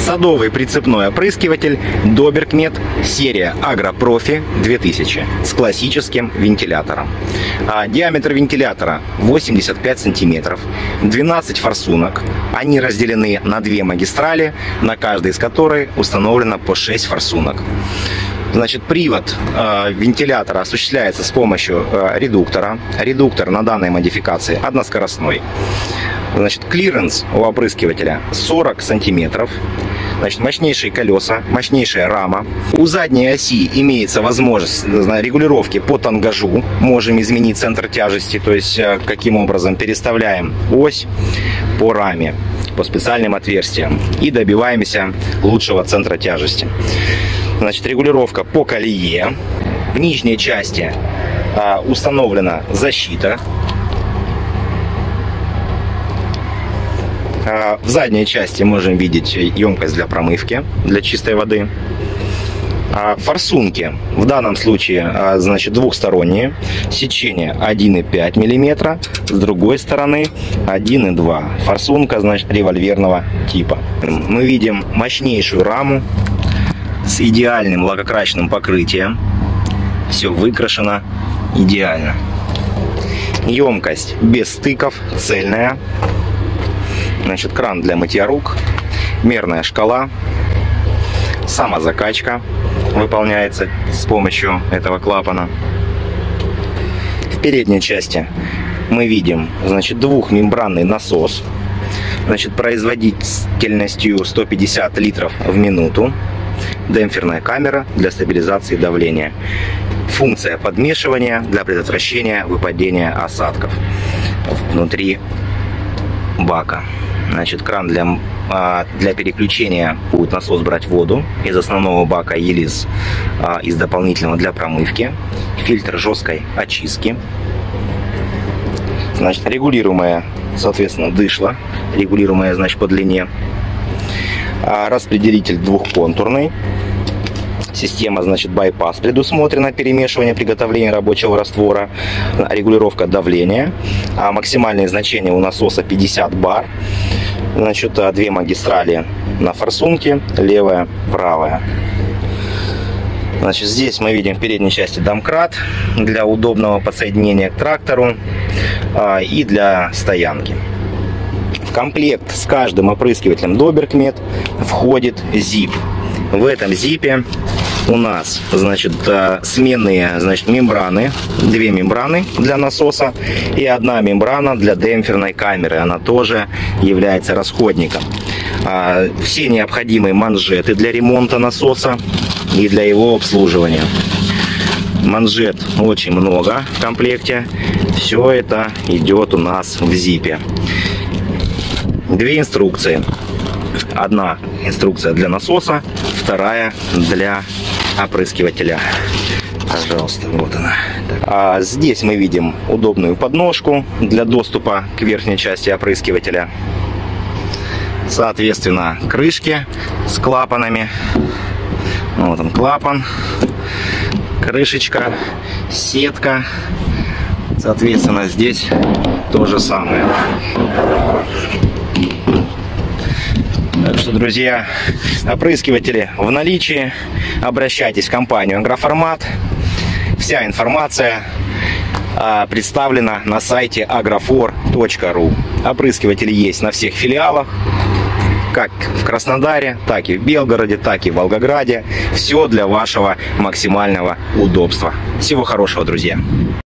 Садовый прицепной опрыскиватель Doberkmet серия Агропрофи 2000 с классическим вентилятором. Диаметр вентилятора 85 сантиметров, 12 форсунок. Они разделены на две магистрали, на каждой из которой установлено по 6 форсунок. Значит, привод вентилятора осуществляется с помощью редуктора. Редуктор на данной модификации односкоростной. Значит, клиренс у опрыскивателя 40 сантиметров. Значит, мощнейшие колеса, мощнейшая рама. У задней оси имеется возможность регулировки по тангажу. Можем изменить центр тяжести, то есть каким образом переставляем ось по раме, по специальным отверстиям и добиваемся лучшего центра тяжести. Значит, регулировка по колее. В нижней части установлена защита. В задней части можем видеть емкость для промывки, для чистой воды. Форсунки в данном случае, значит, двухсторонние. Сечение 1,5 мм, с другой стороны 1,2. Форсунка, значит, револьверного типа. Мы видим мощнейшую раму с идеальным лакокрасочным покрытием. Все выкрашено идеально. Емкость без стыков, цельная. Значит, кран для мытья рук, мерная шкала, самозакачка выполняется с помощью этого клапана. В передней части мы видим, значит, двухмембранный насос, значит, производительностью 150 литров в минуту, демпферная камера для стабилизации давления, функция подмешивания для предотвращения выпадения осадков внутри бака. Значит, кран для переключения будет насос брать воду из основного бака или из дополнительного для промывки. Фильтр жесткой очистки. Значит, регулируемое, соответственно, дышло, регулируемое, значит, по длине. Распределитель двухконтурный. Система, значит, байпас предусмотрена, перемешивание, приготовление рабочего раствора, регулировка давления. Максимальные значения у насоса 50 бар. Значит, две магистрали на форсунке, левая, правая. Значит, здесь мы видим в передней части домкрат для удобного подсоединения к трактору и для стоянки. В комплект с каждым опрыскивателем Doberkmet входит зип. В этом зипе у нас, значит, сменные, значит, мембраны, две мембраны для насоса и одна мембрана для демпферной камеры. Она тоже является расходником. Все необходимые манжеты для ремонта насоса и для его обслуживания. Манжет очень много в комплекте. Все это идет у нас в зипе. Две инструкции. Одна инструкция для насоса, вторая для опрыскивателя. Пожалуйста, вот она. Здесь мы видим удобную подножку для доступа к верхней части опрыскивателя. Соответственно, крышки с клапанами. Вот он, клапан, крышечка, сетка. Соответственно, здесь то же самое. Так что, друзья, опрыскиватели в наличии. Обращайтесь в компанию Агроформат. Вся информация представлена на сайте agrofor.ru. Опрыскиватели есть на всех филиалах, как в Краснодаре, так и в Белгороде, так и в Волгограде. Все для вашего максимального удобства. Всего хорошего, друзья!